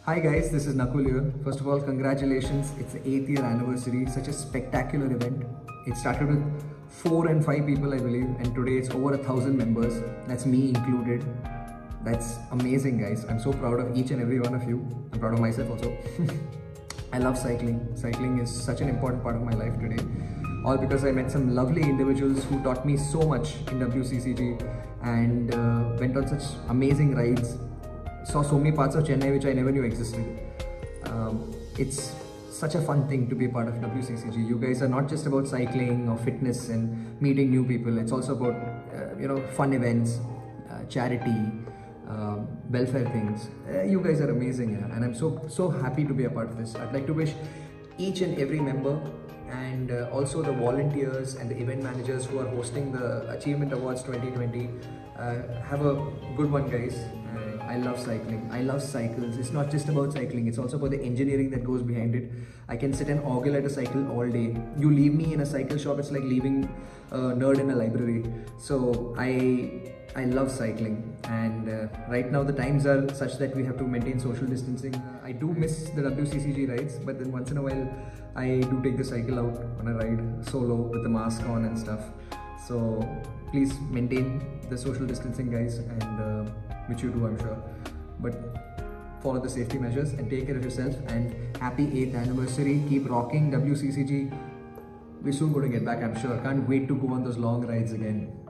Hi guys, this is Nakul here. First of all, congratulations. It's the 8th year anniversary. Such a spectacular event. It started with 4 and 5 people, I believe, and today it's over 1,000 members. That's me included. That's amazing, guys. I'm so proud of each and every one of you. I'm proud of myself also. I love cycling. Cycling is such an important part of my life today. All because I met some lovely individuals who taught me so much in WCCG and went on such amazing rides. Saw so many parts of Chennai which I never knew existed. It's such a fun thing to be a part of WCCG. You guys are not just about cycling or fitness and meeting new people. It's also about fun events, charity, welfare things. You guys are amazing, yeah? And I'm so happy to be a part of this. I'd like to wish each and every member and also the volunteers and the event managers who are hosting the Achievement Awards 2020. Have a good one, guys. I love cycling. I love cycles. It's not just about cycling. It's also about the engineering that goes behind it. I can sit and ogle at a cycle all day. You leave me in a cycle shop, it's like leaving a nerd in a library. So I love cycling, and right now the times are such that we have to maintain social distancing. I do miss the WCCG rides, but then once in a while I do take the cycle out on a ride solo with the mask on and stuff. So please maintain the social distancing, guys, and which you do, I'm sure, but follow the safety measures and take care of yourself. And happy 8th anniversary. Keep rocking WCCG. We're soon going to get back, I'm sure. Can't wait to go on those long rides again.